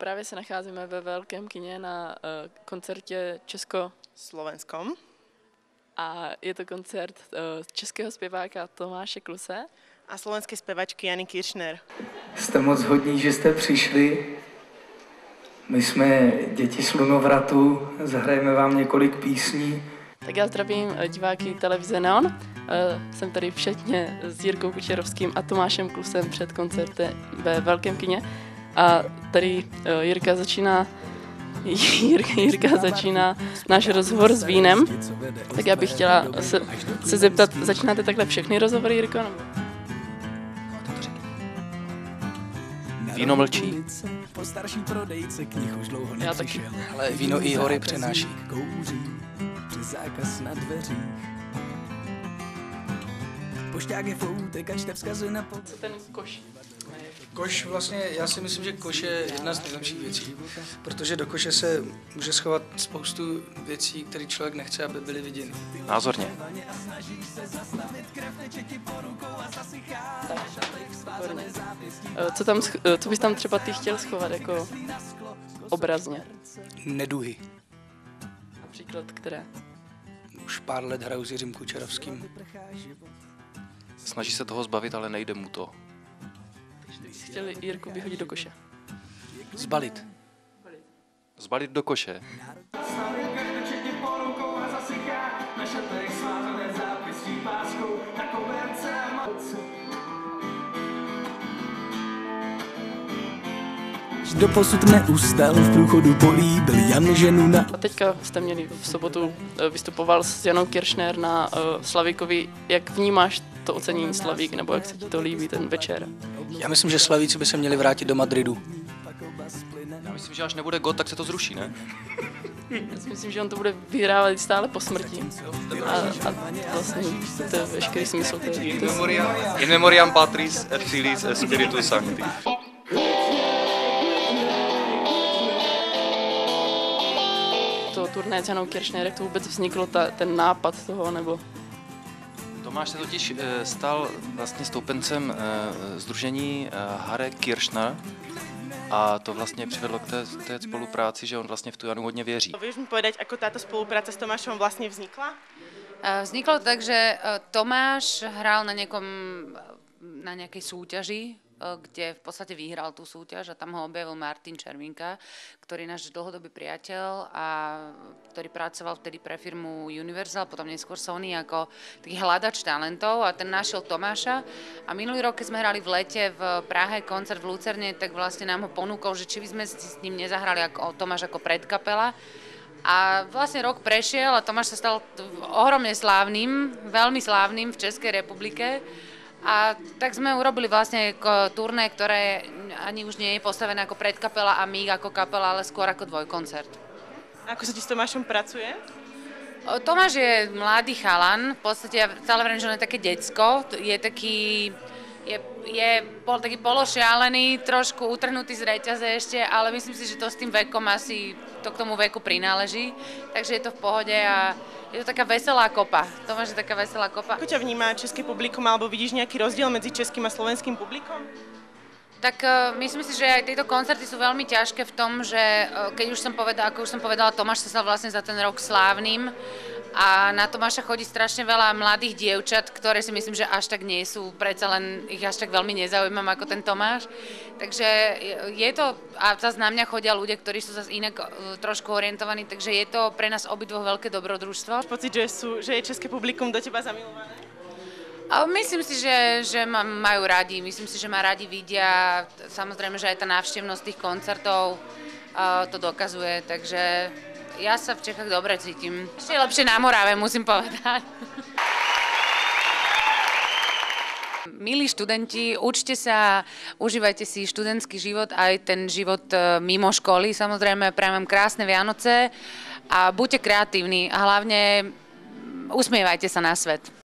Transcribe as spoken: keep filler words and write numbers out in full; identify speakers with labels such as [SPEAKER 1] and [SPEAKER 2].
[SPEAKER 1] Právě se nacházíme ve Velkém kině na uh, koncertě česko-slovenskom. A je to koncert uh, českého zpěváka Tomáše Kluse
[SPEAKER 2] a slovenské zpěvačky Jany Kiršner.
[SPEAKER 3] Jste moc hodní, že jste přišli. My jsme děti slunovratu, zahrajeme vám několik písní.
[SPEAKER 1] Tak já zdravím diváky televize Neon. Uh, jsem tady všetně s Jirkou Kučerovským a Tomášem Klusem před koncertem ve Velkém kině. A tady uh, Jirka začíná Jirka, Jirka začíná náš rozhovor s vínem. Tak já bych chtěla se, se zeptat, začínáte takhle všechny rozhovory, Jirko? Nebo?
[SPEAKER 4] Víno mlčí.
[SPEAKER 1] Já taky.
[SPEAKER 4] Ale víno i hory přenáší.
[SPEAKER 1] Co ten koš?
[SPEAKER 4] Koš vlastně, já si myslím, že koš je jedna z nejlepších věcí, protože do koše se může schovat spoustu věcí, které člověk nechce, aby byly viděny.
[SPEAKER 5] Názorně.
[SPEAKER 1] Co, tam, co bys tam třeba ty chtěl schovat jako obrazně?
[SPEAKER 4] Neduhy.
[SPEAKER 1] Například které?
[SPEAKER 4] Už pár let hraju s Jiřím Kučerovským.
[SPEAKER 5] Snaží se toho zbavit, ale nejde mu to.
[SPEAKER 1] Chtěli Jirku vyhodit do koše.
[SPEAKER 4] Zbalit.
[SPEAKER 5] Zbalit do koše.
[SPEAKER 6] Doposud neustal v průchodu políbil Jan ženu na...
[SPEAKER 1] A teďka jste měli v sobotu, vystupoval s Janou Kiršner na uh, Slavíkovi. Jak vnímáš to ocenění Slavík, nebo jak se ti to líbí ten večer?
[SPEAKER 4] Já myslím, že Slavíci by se měli vrátit do Madridu.
[SPEAKER 5] Já myslím, že až nebude gól, tak se to zruší, ne?
[SPEAKER 1] Já si myslím, že on to bude vyhrávat stále po smrti. A, a vlastně to je veškerý smysl. To je, to je...
[SPEAKER 5] In memoriam Patris et Filiis et Spiritus Sancti.
[SPEAKER 1] To turné s Janou Kiršner, jak to vůbec vzniklo, ta, ten nápad toho, nebo...
[SPEAKER 5] Tomáš se totiž e, stal vlastně stoupencem e, sdružení e, Hare Kiršner a to vlastně přivedlo k té, té spolupráci, že on vlastně v tu Janu hodně věří.
[SPEAKER 2] Vieš mi povedať, ako táto spolupráca s Tomášom vlastně vznikla?
[SPEAKER 7] Vzniklo to tak, že Tomáš hral na, niekom, na nejakej súťaži, kde v podstate vyhral tú súťaž a tam ho objavil Martin Červinka, ktorý je náš dlhodobý priateľ a ktorý pracoval vtedy pre firmu Universal, potom neskôr Sony ako taký hľadač talentov a ten našiel Tomáša a minulý rok, keď sme hrali v lete v Prahe koncert v Lucerne, tak vlastne nám ho ponúkol, že či by sme s ním nezahrali ako Tomáš ako predkapela. A vlastne rok prešiel a Tomáš sa stal ohromne slávnym, veľmi slávnym v Českej republike. A tak sme urobili vlastne turné, ktoré ani už nie je postavené ako predkapela a my ako kapela, ale skôr ako dvojkoncert.
[SPEAKER 2] A ako sa ti s Tomášom pracuje?
[SPEAKER 7] Tomáš je mladý chalan, v podstate ja stále vrem, že on je také decko, je taký... Je, je pol, taký pološialený, trošku utrhnutý z reťaze ešte, ale myslím si, že to s tým vekom asi to k tomu veku prináleží, takže je to v pohode a je to taká veselá kopa. Tomáš je taká veselá kopa.
[SPEAKER 2] Ako ťa vníma české publikum, alebo vidíš nejaký rozdiel medzi českým a slovenským publikom?
[SPEAKER 7] Tak uh, myslím si, že aj tieto koncerty sú veľmi ťažké v tom, že uh, keď už som povedala, ako už som povedala, Tomáš sa stal vlastne za ten rok slávnym a na Tomáša chodí strašne veľa mladých dievčat, ktoré si myslím, že až tak nie sú, predsa len ich až tak veľmi nezaujímam ako ten Tomáš. Takže je to, a zase na mňa chodia ľudia, ktorí sú zase inak uh, trošku orientovaní, takže je to pre nás obidvoch veľké dobrodružstvo.
[SPEAKER 2] Máš pocit, že, sú, že je české publikum do teba zamilované?
[SPEAKER 7] A myslím si, že, že ma majú radi, myslím si, že ma radi vidia, samozrejme, že aj tá návštevnosť tých koncertov uh, to dokazuje, takže ja sa v Čechách dobre cítim. Ešte lepšie na Morave, musím povedať. Milí študenti, učte sa, užívajte si študentský život, aj ten život mimo školy, samozrejme, prajem vám krásne Vianoce a buďte kreatívni a hlavne usmievajte sa na svet.